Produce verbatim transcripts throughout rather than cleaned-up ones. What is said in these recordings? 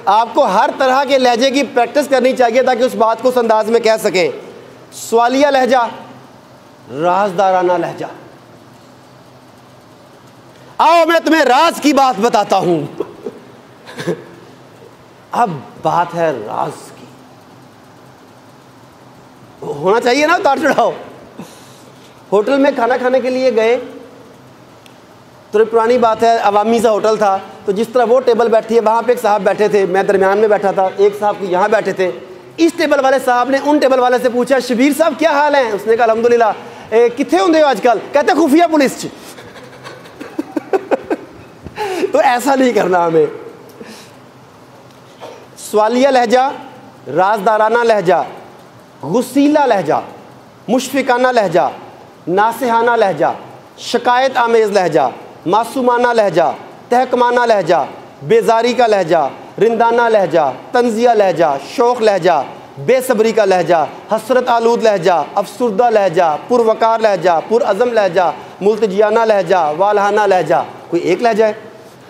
आपको हर तरह के लहजे की प्रैक्टिस करनी चाहिए ताकि उस बात को उस अंदाज में कह सकें। सवालिया लहजा, राजदाराना लहजा। आओ मैं तुम्हें राज की बात बताता हूं। अब बात है राज की, होना चाहिए ना उतार चढ़ाओ। होटल में खाना खाने के लिए गए, तो पुरानी बात है, अवामी सा होटल था, तो जिस तरह वो टेबल बैठी है वहाँ पे एक साहब बैठे थे, मैं दरमियान में बैठा था, एक साहब यहाँ बैठे थे। इस टेबल वाले साहब ने उन टेबल वाले से पूछा, शबीर साहब क्या हाल है? उसने कहा अल्हम्दुलिल्लाह। कितने होंगे हो आजकल? कहते खुफिया पुलिस। तो ऐसा नहीं करना हमें। सवालिया लहजा, राजदाराना लहजा, गुस्सीला लहजा, मुशफिकाना लहजा, नासिहाना लहजा, शिकायत आमेज़ लहजा, मासूमाना लहजा, तहकमाना लहजा, बेजारी का लहजा, रिंदाना लहजा, तंजिया लहजा, शौक़ लहजा, बेसब्री का लहजा, हसरत आलूद लहजा, अफसुर्दा लहजा, पुरवकार लहजा, पुरअज़म लहजा, मुल्तजियाना लहजा, वालहाना लहजा। कोई एक लहजा है?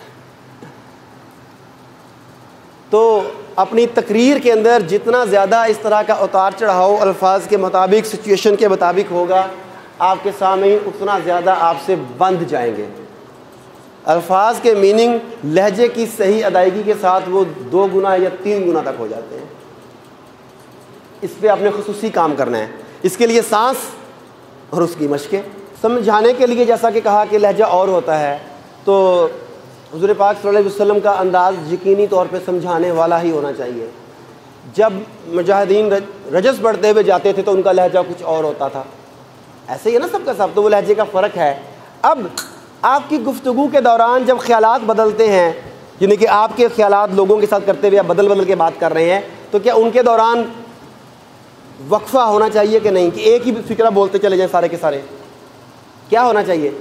तो अपनी तकरीर के अंदर जितना ज़्यादा इस तरह का उतार चढ़ाव अल्फाज के मुताबिक, सिचुएशन के मुताबिक होगा, आपके सामने उतना ज़्यादा आपसे बंध जाएंगे। अल्फाज के मीनिंग लहजे की सही अदायगी के साथ वो दो गुना या तीन गुना तक हो जाते हैं। इस पर आपने खुसूसी काम करना है। इसके लिए सांस और उसकी मशक़ें। समझाने के लिए जैसा कि कहा कि लहजा और होता है, तो हुज़ूर पाक सल्लल्लाहु अलैहि वसल्लम का अंदाज़ यकीनी तौर पे समझाने वाला ही होना चाहिए। जब मुजाहिदीन रजस बढ़ते हुए जाते थे तो उनका लहजा कुछ और होता था। ऐसे ही है ना सबका सब, तो वो लहजे का फ़र्क है। अब आपकी गुफ्तगू के दौरान जब ख़यालात बदलते हैं, यानी कि आपके ख़यालात लोगों के साथ करते हुए आप बदल बदल के बात कर रहे हैं, तो क्या उनके दौरान वक्फ़ा होना चाहिए कि नहीं, कि एक ही फ़िक्रा बोलते चले जाएं सारे के सारे? क्या होना चाहिए?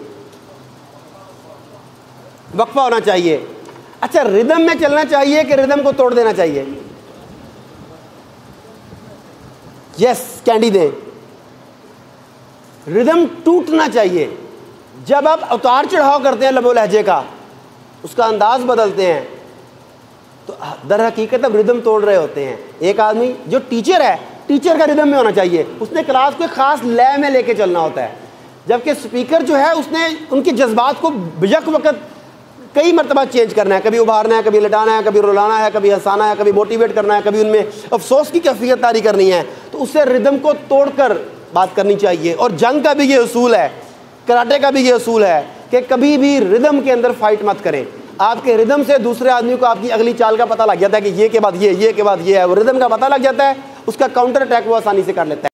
वक्फ़ा होना चाहिए। अच्छा, रिदम में चलना चाहिए कि रिदम को तोड़ देना चाहिए? यस, कैंडी दें। रिदम टूटना चाहिए। जब आप उतार चढ़ाव करते हैं लबो लहजे का, उसका अंदाज बदलते हैं, तो दर हकीकत अब रिदम तोड़ रहे होते हैं। एक आदमी जो टीचर है, टीचर का रिदम में होना चाहिए, उसने क्लास को खास लय में लेके चलना होता है। जबकि स्पीकर जो है उसने उनके जज्बात को बिजक वक्त कई मरतबा चेंज करना है, कभी उभारना है, कभी लटाना है, कभी रुलाना है, कभी हंसाना है, कभी मोटिवेट करना है, कभी उनमें अफसोस की कैफियत तारी करनी है। तो उससे रिदम को तोड़कर बात करनी चाहिए। और जंग का भी ये उसूल है, कराटे का भी ये उसूल है कि कभी भी रिदम के अंदर फाइट मत करें। आपके रिदम से दूसरे आदमी को आपकी अगली चाल का पता लग जाता है कि ये के बाद ये, ये के बाद ये है। वो रिदम का पता लग जाता है, उसका काउंटर अटैक वो आसानी से कर लेता है।